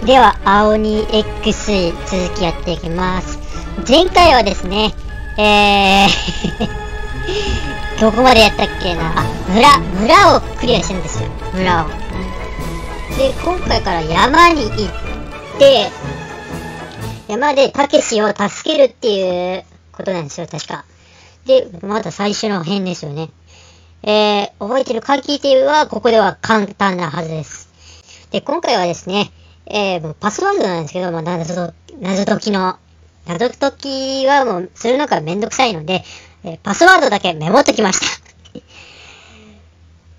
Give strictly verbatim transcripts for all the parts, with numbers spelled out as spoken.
では、青鬼 X 続きやっていきます。前回はですね、えー、どこまでやったっけなあ、村、村をクリアしてるんですよ。村を。で、今回から山に行って、山でたけしを助けるっていうことなんですよ、確か。で、まだ最初の辺ですよね。えー、覚えてるか聞いては、ここでは簡単なはずです。で、今回はですね、えー、もうパスワードなんですけど、まあ、謎、謎解きの、謎解きはもう、するのがめんどくさいので、えー、パスワードだけメモっときました。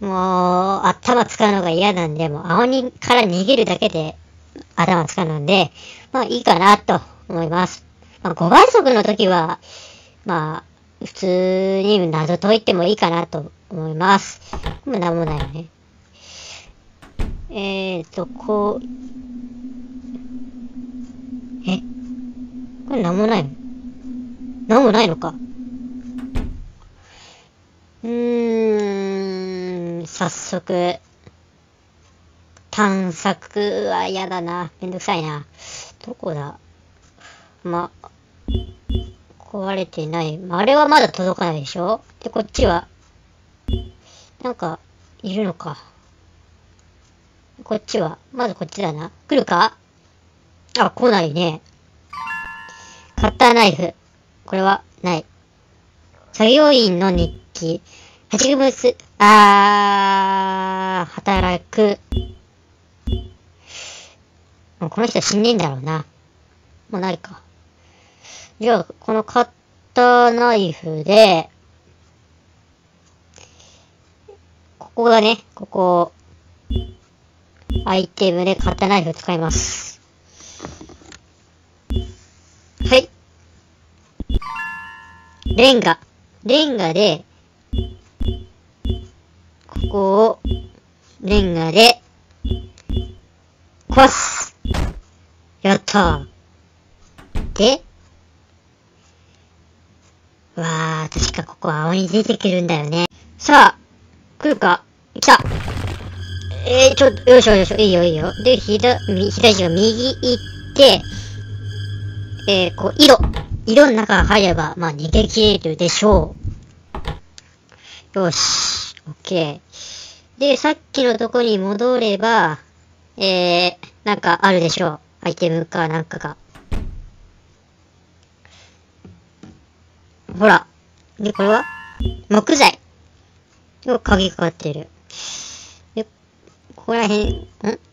もう、頭使うのが嫌なんで、もう、青鬼から逃げるだけで、頭使うので、まあ、いいかな、と思います。まあ、ごばい速の時は、まあ、普通に謎解いてもいいかな、と思います。もうなんもないよね。えーと、こう、えこれなんもないのなんもないのか。うーん、早速、探索は嫌だな。めんどくさいな。どこだま、壊れてない。あれはまだ届かないでしょで、こっちは、なんか、いるのか。こっちは、まずこっちだな。来るかあ、来ないね。カッターナイフ。これは、ない。作業員の日記。はちグムス、あー、働く。もうこの人死んでんだろうな。もうないか。じゃあ、このカッターナイフで、ここがね、ここ、アイテムでカッターナイフ使います。はい。レンガ。レンガで、ここを、レンガで、壊す。やったー。で、わー、確かここ青に出てくるんだよね。さあ、来るか来た。えー、ちょっと、よいしょよいしょ、いいよいいよ。で、ひだ、み、左が右行って、えー、こう、井戸。井戸の中入れば、まあ、逃げ切れるでしょう。よし、オッケー。で、さっきのとこに戻れば、えー、なんかあるでしょう。アイテムかなんかが。ほら。で、これは木材。の鍵かかってる。で、ここら辺、ん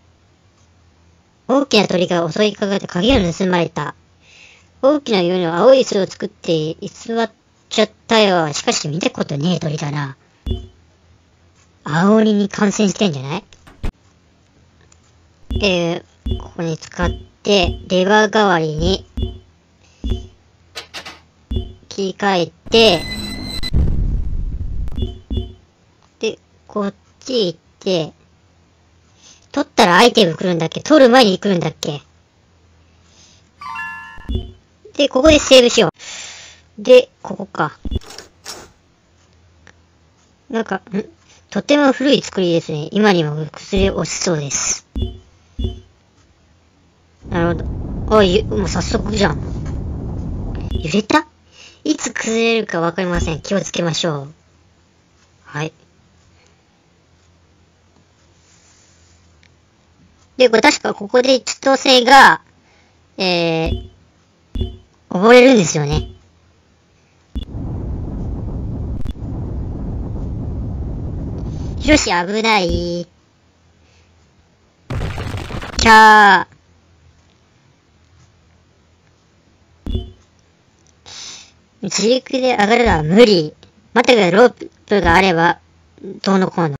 大きな鳥が襲いかかって鍵を盗まれた。大きなように青い巣を作って偽っちゃったよ。しかし見たことねえ鳥だな。青鬼に感染してんじゃない？えー、ここに使って、レバー代わりに、切り替えて、で、こっち行って、取ったらアイテム来るんだっけ？取る前に来るんだっけ？で、ここでセーブしよう。で、ここか。なんか、んとても古い作りですね。今にも崩れ落ちそうです。なるほど。あ、ゆ、もう早速じゃん。揺れた？いつ崩れるかわかりません。気をつけましょう。はい。で、これ確かここで千歳が、えー、溺れるんですよね。ひろし危ない。キャー。自力で上がるのは無理。待ってくれ、ロープがあれば、どうのこうの。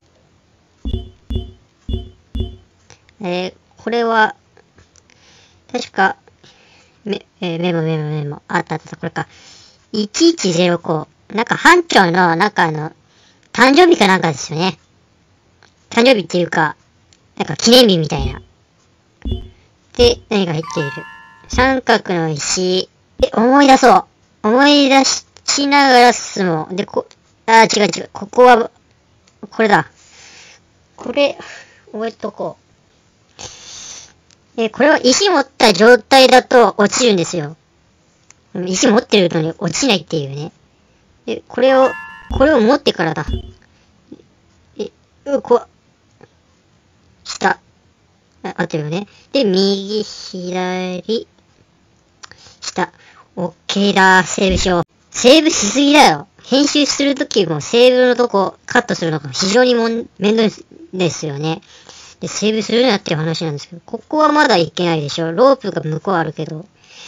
えー、これは、確か、め、えー、メモメモメモ。あったあった、これか。いちいちゼロご。なんか、班長の、なんかあの、誕生日かなんかですよね。誕生日っていうか、なんか記念日みたいな。で、何が入っている？三角の石。で、思い出そう。思い出しながら進もう。で、こ、あー、違う違う。ここは、これだ。これ、覚えとこえー、これは石持った状態だと落ちるんですよ。石持ってるのに落ちないっていうね。え、これを、これを持ってからだ。え、う、こ、下。あ、合ってるよね。で、右、左、下。オッケーだ。セーブしよう。セーブしすぎだよ。編集するときもセーブのとこカットするのが非常にもん、面倒ですよね。で、セーブするなっていう話なんですけど、ここはまだいけないでしょ。ロープが向こうあるけど。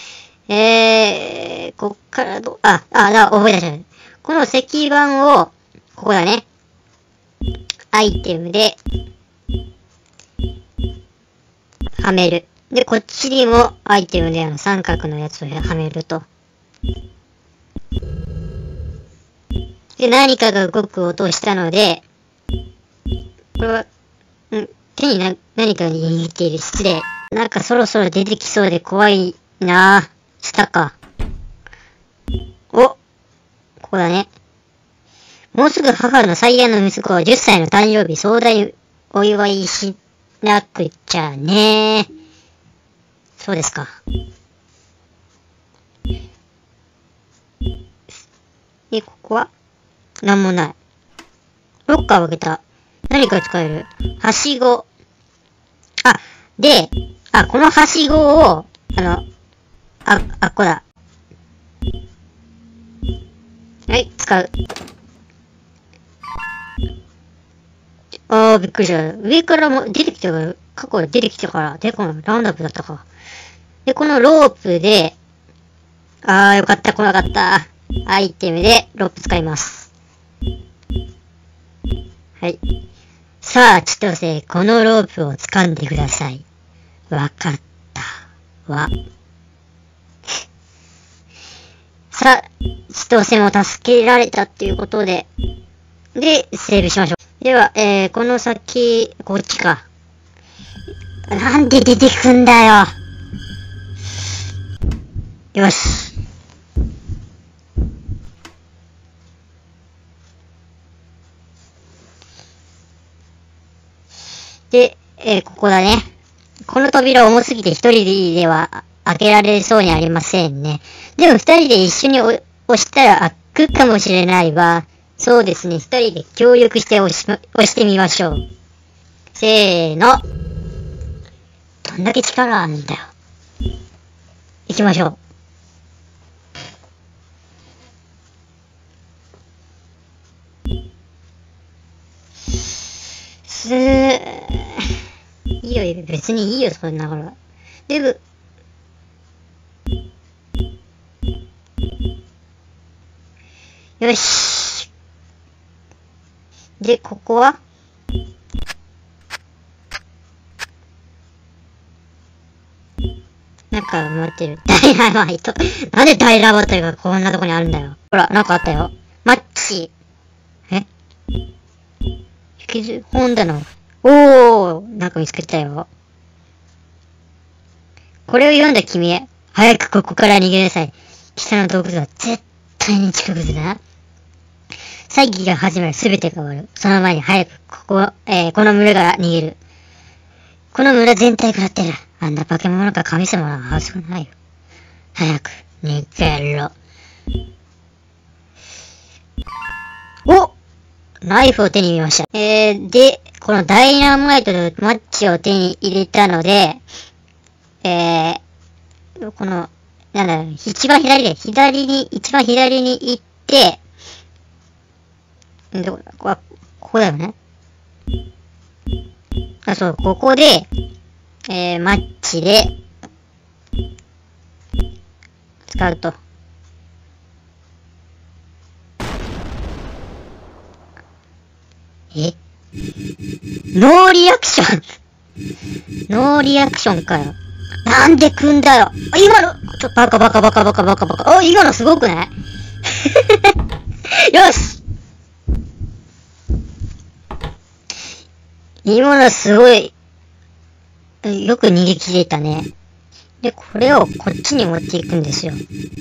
えー、こっからど、あ、あ、だ、覚えたじゃん。この石板を、ここだね。アイテムで、はめる。で、こっちにもアイテムであの三角のやつをはめると。で、何かが動く音をしたので、これは、うん、手にな何か握っている。失礼。なんかそろそろ出てきそうで怖いなぁ。下か。お、ここだね。もうすぐ母の最愛の息子はじゅっさいの誕生日壮大お祝いしなくちゃね。そうですか。で、ここはなんもない。ロッカーを開けた。何か使える。はしご。あ、で、あ、このはしごを、あの、あ、あ、ここだ。はい、使う。あー、びっくりした。上からも出てきたから、過去で出てきたから、で、このランダムだったか。で、このロープで、あー、よかった、来なかった。アイテムでロープ使います。はい。さあ、千歳、このロープを掴んでください。わかった。わ。さあ、千歳も助けられたっていうことで、で、セーブしましょう。では、えー、この先、こっちか。なんで出てくんだよ。よし。で、えー、ここだね。この扉重すぎて一人では開けられそうにありませんね。でも二人で一緒に押したら開くかもしれないわ。そうですね。二人で協力して押し、押してみましょう。せーの。どんだけ力あるんだよ。行きましょう。すー。いいよ、別にいいよ、そんなこと。デブ。よし。で、ここはなんか埋まってる。ダイナマイト。なんでダイナマイトがこんなとこにあるんだよ。ほら、なんかあったよ。マッチ。え引きず、本棚。おー、なんか見つけたよ。これを読んだ君へ、早くここから逃げなさい。北の洞窟は絶対に近くだな。詐欺が始まる。すべてが終わる。その前に早くここ、えー、この村から逃げる。この村全体が食らってる。あんな化け物か神様ははずがないよ。早く逃げろ。おナイフを手に入れました。えー、で、このダイナマイトとマッチを手に入れたので、えー、この、なんだろう、一番左で、左に、一番左に行って、どこだ、こここだよね。あ、そう、ここで、えー、マッチで、使うと。えノーリアクションノーリアクションかよ。なんで来んだよ。今の、ちょ、バカバカバカバカバカバカ。お、今のすごくないよし今のすごい、よく逃げ切れたね。で、これをこっちに持っていくんですよ。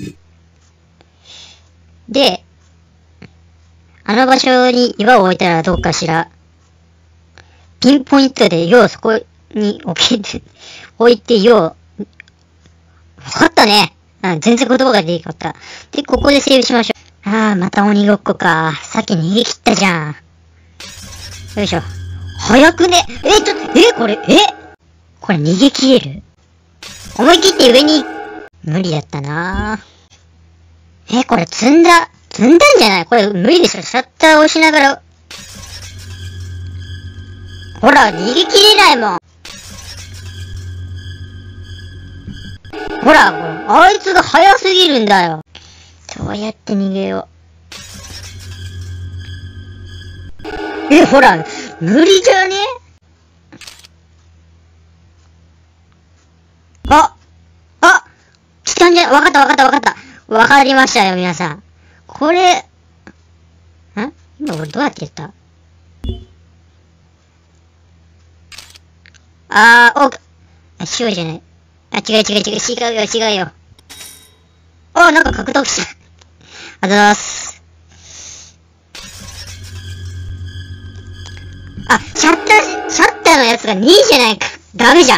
で、あの場所に岩を置いたらどうかしら。ピンポイントで岩をそこに置ける、置いてよう。わかったね。うん、全然言葉が出てかった。で、ここでセーブしましょう。ああ、また鬼ごっこか。さっき逃げ切ったじゃん。よいしょ。早くね。え、ちょっと、え、これ、えこれ逃げ切れる？思い切って上に、無理だったなぁ。え、これ積んだ、積んだんじゃない？これ無理でしょ。シャッター押しながら。ほら、逃げ切れないもん。ほら、あいつが早すぎるんだよ。どうやって逃げよう。え、ほら、無理じゃね？ああ来たんじゃ、わかったわかったわかった。わかりましたよ、皆さん。これ、ん今俺どうやって言った？あー、お、あ、しおじゃない。あ、違う違う違う、違うよ、違うよ。あ、なんか格闘した。ありがとうございます。あ、シャッター、シャッターのやつがにじゃないか。ダメじゃん。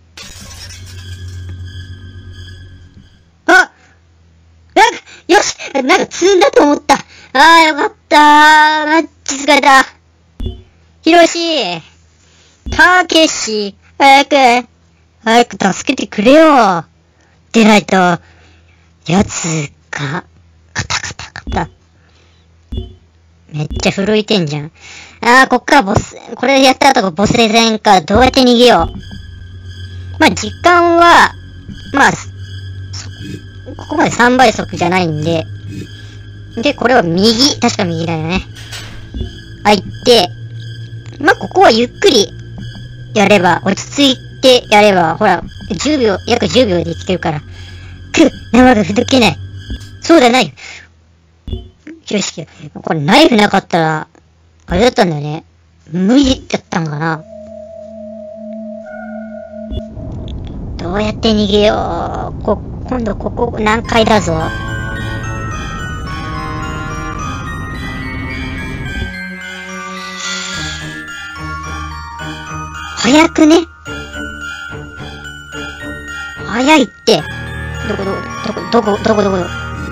あ、なんか、よし、なんか積んだと思った。あー、よかったー。マッチ疲れた。ひろし、たけし、早く、早く助けてくれよ。でないと、やつが、カタカタカタ。めっちゃ震えてんじゃん。あー、こっからボス、これやった後ボス戦か、どうやって逃げよう。まあ、時間は、まあ、ここまでさんばい速じゃないんで、で、これは右、確か右だよね。入って、まあ、ここはゆっくりやれば、落ち着いてやれば、ほら、じゅうびょう、約じゅうびょうで生きてるから。くっ、生がふどけない。そうだない。よし、これナイフなかったら、あれだったんだよね。無理だったんかな。どうやって逃げよう。こ、今度ここ難解だぞ。早くね。早いって。どこどこ、どこ、どこ、どこ、どこ、どこ。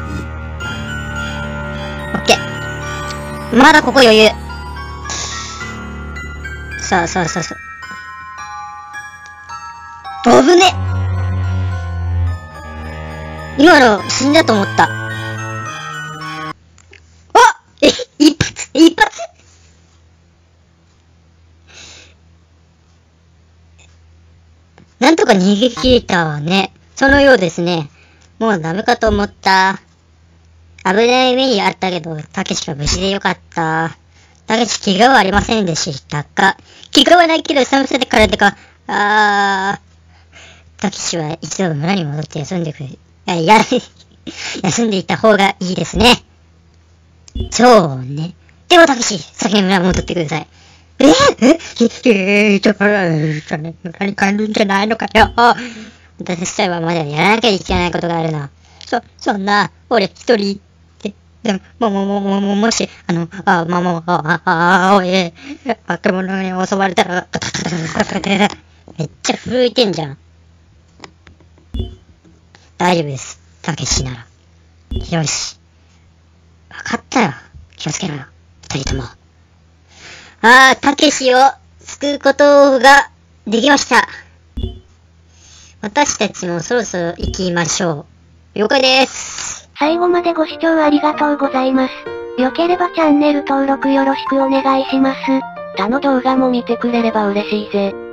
オッケー。まだここ余裕。さあさあさあさあ。危ね。今の死んだと思った。あえ、一発一発なんとか逃げ切れたわね。そのようですね。もうダメかと思った。危ない目にあったけど、たけしは無事でよかった。たけし怪我はありませんでしたか？怪我はないけど寒さで体が、あー、たけしは一度村に戻って休んでくれ。いや、休んでいた方がいいですね。そうね。ではたけし、先に村に戻ってください。ええええだから、村に帰るんじゃないのかよ。私自体はまだやらなきゃいけないことがあるな。そ、そんな、俺一人で、でも、も、も、も、も、もし、あの、あ、ま、も、あ、あ、おい、化け物に襲われたら、めっちゃ震えてんじゃん。大丈夫です。たけしなら。よし。わかったよ。気をつけろよ。二人とも。あー、たけしを救うことができました。私たちもそろそろ行きましょう。了解です。 最後までご視聴ありがとうございます。よければチャンネル登録よろしくお願いします。 他の動画も見てくれれば嬉しいぜ。